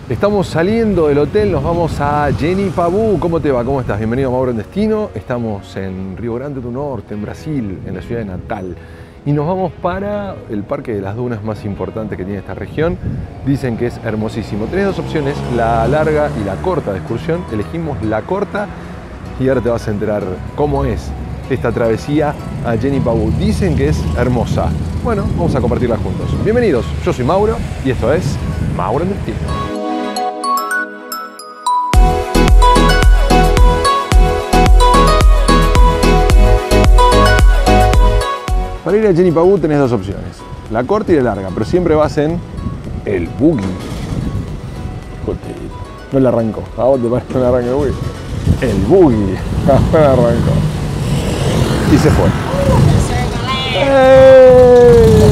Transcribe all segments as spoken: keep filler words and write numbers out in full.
Estamos saliendo del hotel, nos vamos a Genipabu. ¿Cómo te va? ¿Cómo estás? Bienvenido a Mauro en Destino. Estamos en Rio Grande do Norte, en Brasil, en la ciudad de Natal. Y nos vamos para el parque de las dunas más importante que tiene esta región. Dicen que es hermosísimo. Tenés dos opciones, la larga y la corta de excursión. Elegimos la corta y ahora te vas a enterar cómo es esta travesía a Genipabu. Dicen que es hermosa. Bueno, vamos a compartirla juntos. Bienvenidos, yo soy Mauro y esto es Mauro en Destino. Para ir a Genipabu tenés dos opciones, la corta y la larga, pero siempre vas en el buggy. No le arrancó, ¿a vos te parece que no le arranca el buggy? El buggy, no le arrancó. Y se fue. ¡Hey!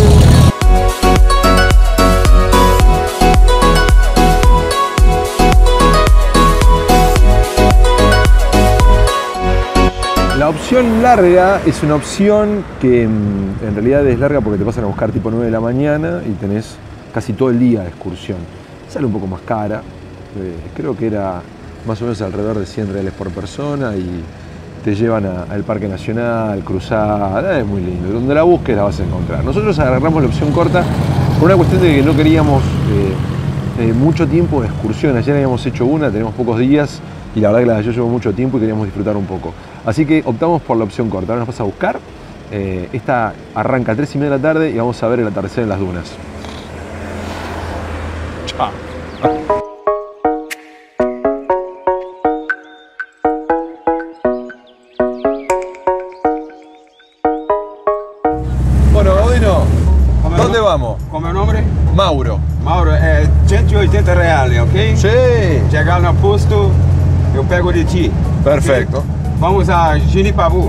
La opción larga es una opción que en realidad es larga porque te pasan a buscar tipo nueve de la mañana y tenés casi todo el día de excursión. Sale un poco más cara, eh, creo que era más o menos alrededor de cien reales por persona y te llevan al Parque Nacional, cruzada, es muy lindo. Donde la busques la vas a encontrar. Nosotros agarramos la opción corta por una cuestión de que no queríamos eh, eh, mucho tiempo de excursión. Ayer habíamos hecho una, tenemos pocos días y la verdad que la de ayer llevó mucho tiempo y queríamos disfrutar un poco. Así que optamos por la opción corta. Ahora nos vas a buscar. Eh, esta arranca a tres y media de la tarde y vamos a ver el atardecer en las dunas. Chao. Bueno, Gaudino, ¿dónde vamos? Como é o nome? Mauro. Mauro, é cento e oitenta reais, ok? Sí. Chegar no posto, eu pego de ti. Perfecto. Okay? Vamos a Genipabu.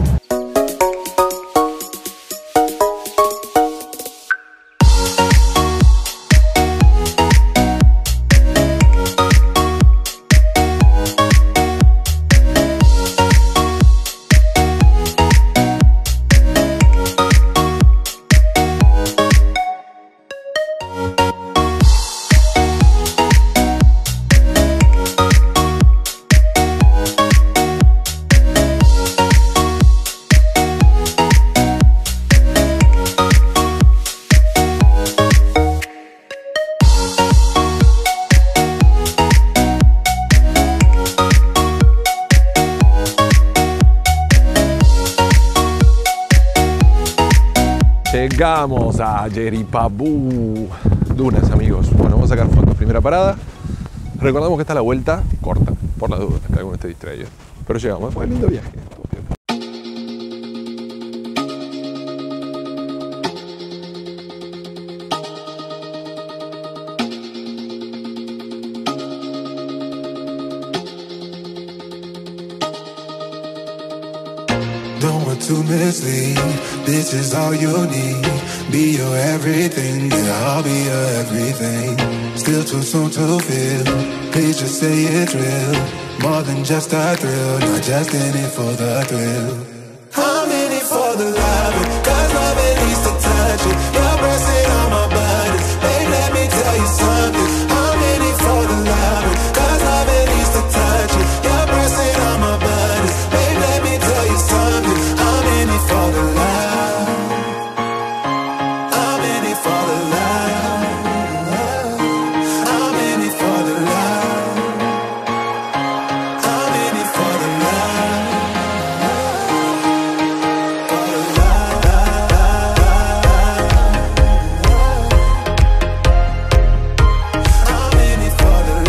Llegamos a Genipabu. Dunas, amigos. Bueno, vamos a sacar fotos. Primera parada. Recordamos que está la vuelta corta, por la duda, que alguno esté distraído. Pero llegamos. Fue un lindo viaje. To mislead, this is all you need. Be your everything, yeah, I'll be your everything. Still too soon to feel, please just say it's real. More than just a thrill, not just in it for the thrill. I'm in it for the love, cause love it needs to touch it. You're pressing on my buttons, babe, let me tell you something. I'm in it for the love, cause love it needs to touch it. You're pressing on my buttons, babe, let me tell you something. For the love, I'm in it for the love. I'm in it for the love. I'm in it for the love. For the love. I'm in it for the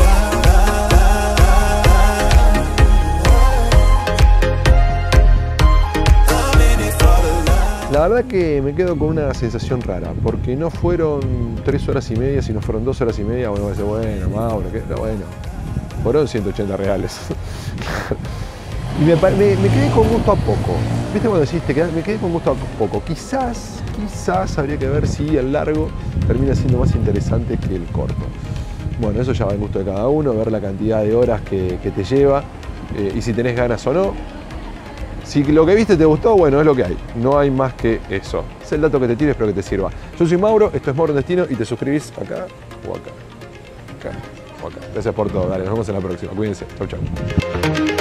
La verdad que me quedo con una sensación rara, porque no fueron tres horas y media, sino fueron dos horas y media. Bueno, va a decir, bueno, Mauro, ¿qué? Pero bueno, fueron ciento ochenta reales. Y me, me, me quedé con gusto a poco. ¿Viste cuando decís, te quedás? Me quedé con gusto a poco. Quizás, quizás habría que ver si el largo termina siendo más interesante que el corto. Bueno, eso ya va en gusto de cada uno, ver la cantidad de horas que, que te lleva eh, y si tenés ganas o no. Si lo que viste te gustó, bueno, es lo que hay. No hay más que eso. Es el dato que te tiro, espero que te sirva. Yo soy Mauro, esto es Mauro en Destino y te suscribís acá o acá. Acá podcast. Gracias por todo, dale, nos vemos en la próxima. Cuídense. Chau, chau.